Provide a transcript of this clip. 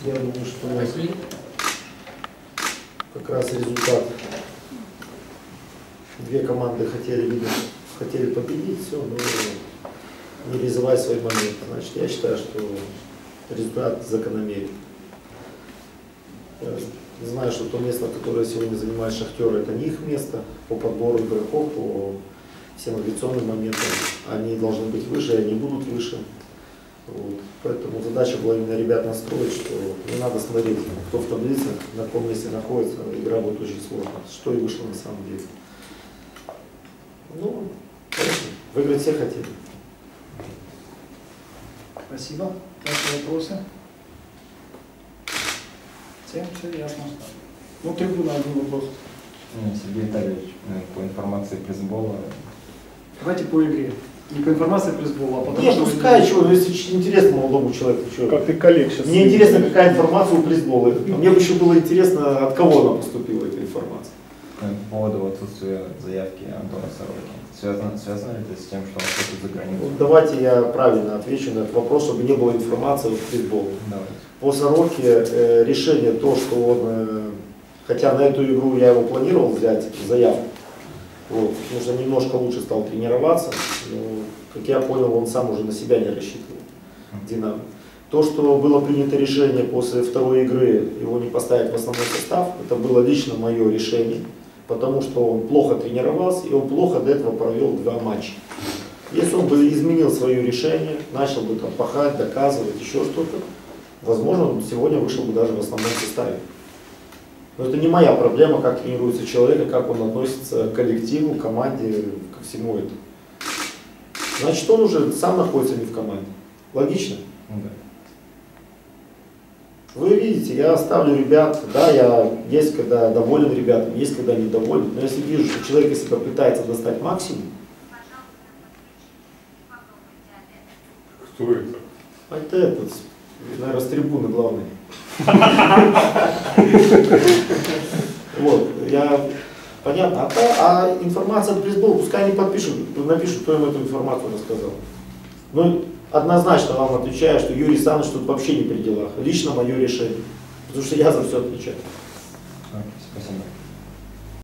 Я думаю, что как раз результат. Две команды хотели победить, все, но не реализовать свои моменты. Значит, я считаю, что результат закономерен. Я знаю, что то место, которое сегодня занимает Шахтер, это не их место по подбору игроков, по всем авиационным моментам. Они должны быть выше, и они будут выше. Вот. Поэтому задача была именно ребят настроить, что не надо смотреть, кто в таблице, на каком месте находится. Игра будет очень сложная. Что и вышло на самом деле. Ну, конечно, выиграть все хотели. Спасибо. Какие вопросы? Всем все ясно. Ну, трибуна, один вопрос. Сергей Витальевич, по информации пресс-бола. Давайте по игре. Не по информации пресс-бола, а потому Нет, что... пускай, чего, если интересно молодому человеку. Чего. Как ты коллег сейчас. Мне интересно, какая информация у пресс-бола. Мне бы еще было интересно, от кого она поступила, эта информация. По поводу отсутствия заявки Антона Сороки. Связано ли это с тем, что он хочет за границу? Вот давайте я правильно отвечу на этот вопрос, чтобы не было информации в пресс-боле. По Сороке решение то, что он, хотя на эту игру я его планировал взять заявку, вот, потому что немножко лучше стал тренироваться, но, как я понял, он сам уже на себя не рассчитывал, Динамо. То, что было принято решение после второй игры его не поставить в основной состав, это было лично мое решение, потому что он плохо тренировался и он плохо до этого провел 2 матча. Если он бы изменил свое решение, начал бы там пахать, доказывать, еще что-то, возможно, он сегодня вышел бы даже в основном составе. Но это не моя проблема, как тренируется человек, и как он относится к коллективу, к команде, ко всему этому. Значит, он уже сам находится не в команде. Логично? Да. Вы видите, я ставлю ребят, да, я есть когда доволен ребятам, есть когда недоволен, но если вижу, что человек из себя пытается достать максимум. Кто это? Это этот, наверное, с трибуны главный. Вот, я, понятно, а информация от пресс-бола, пускай они напишут, кто им эту информацию рассказал. Ну, однозначно вам отвечаю, что Юрий Саныч тут вообще не при делах. Лично мое решение. Потому что я за все отвечаю. Спасибо.